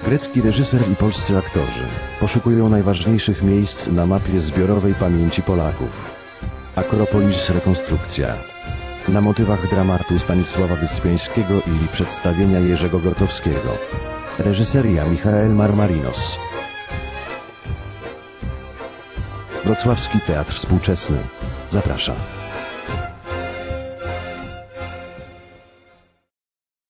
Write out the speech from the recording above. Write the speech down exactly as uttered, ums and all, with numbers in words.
Grecki reżyser i polscy aktorzy poszukują najważniejszych miejsc na mapie zbiorowej pamięci Polaków. Akropolis rekonstrukcja. Na motywach dramatu Stanisława Wyspiańskiego i przedstawienia Jerzego Grotowskiego. Reżyseria Michael Marmarinos. Wrocławski Teatr Współczesny zaprasza.